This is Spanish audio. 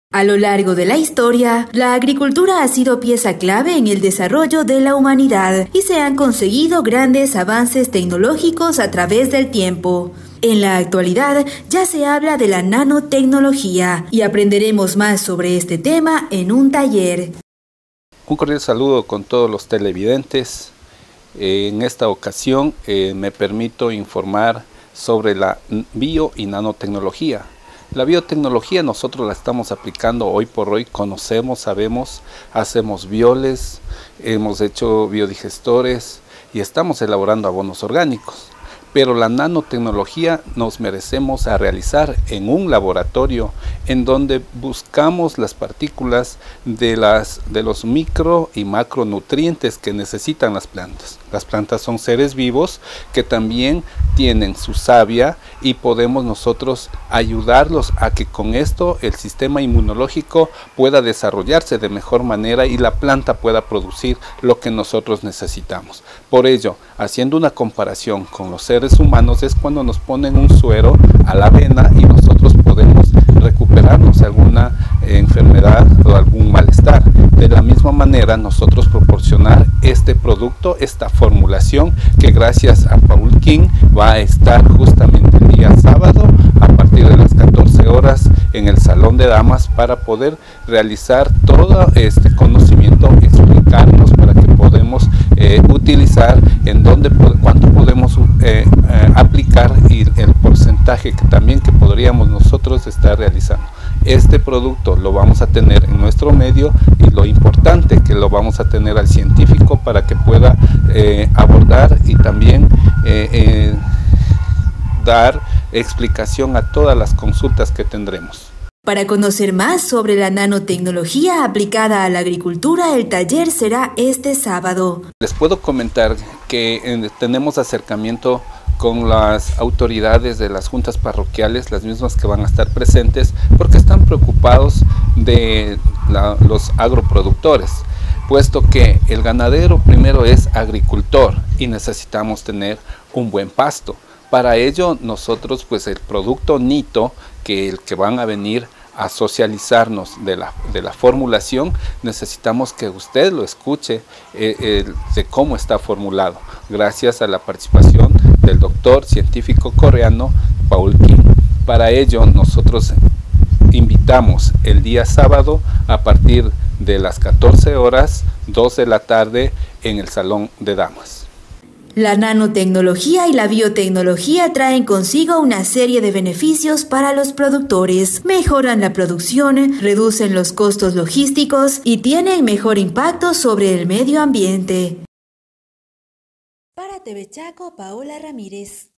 A lo largo de la historia, la agricultura ha sido pieza clave en el desarrollo de la humanidad y se han conseguido grandes avances tecnológicos a través del tiempo. En la actualidad ya se habla de la nanotecnología y aprenderemos más sobre este tema en un taller. Un cordial saludo con todos los televidentes. En esta ocasión me permito informar sobre la bio y nanotecnología. La biotecnología nosotros la estamos aplicando hoy por hoy, conocemos, sabemos, hacemos bioles, hemos hecho biodigestores y estamos elaborando abonos orgánicos. Pero la nanotecnología nos merecemos a realizar en un laboratorio en donde buscamos las partículas de los micro y macronutrientes que necesitan las plantas. Las plantas son seres vivos que también tienen su savia y podemos nosotros ayudarlos a que con esto el sistema inmunológico pueda desarrollarse de mejor manera y la planta pueda producir lo que nosotros necesitamos. Por ello, haciendo una comparación con los seres humanos es cuando nos ponen un suero a la vena y nosotros podemos recuperarnos de alguna enfermedad o algún malestar. De la misma manera nosotros proporcionar este producto, esta formulación que gracias a Paul King va a estar justamente el día sábado a partir de las 14 horas en el Salón de Damas para poder realizar todo este conocimiento, explicarnos para que podamos utilizar en dónde, cuánto podemos aplicar y el porcentaje que también que podríamos nosotros estar realizando. Este producto lo vamos a tener en nuestro medio y lo importante que lo vamos a tener al científico para que pueda abordar y también dar explicación a todas las consultas que tendremos. Para conocer más sobre la nanotecnología aplicada a la agricultura, el taller será este sábado. Les puedo comentar que tenemos acercamiento con las autoridades de las juntas parroquiales, las mismas que van a estar presentes, porque están preocupados de los agroproductores, puesto que el ganadero primero es agricultor y necesitamos tener un buen pasto. Para ello nosotros pues el producto Nito, que van a venir a socializarnos de la formulación, necesitamos que usted lo escuche de cómo está formulado, gracias a la participación del doctor científico coreano Paul King. Para ello nosotros invitamos el día sábado a partir de las 14 horas, 2 de la tarde en el Salón de Damas. La nanotecnología y la biotecnología traen consigo una serie de beneficios para los productores. Mejoran la producción, reducen los costos logísticos y tienen mejor impacto sobre el medio ambiente. Para TV Chaco, Paola Ramírez.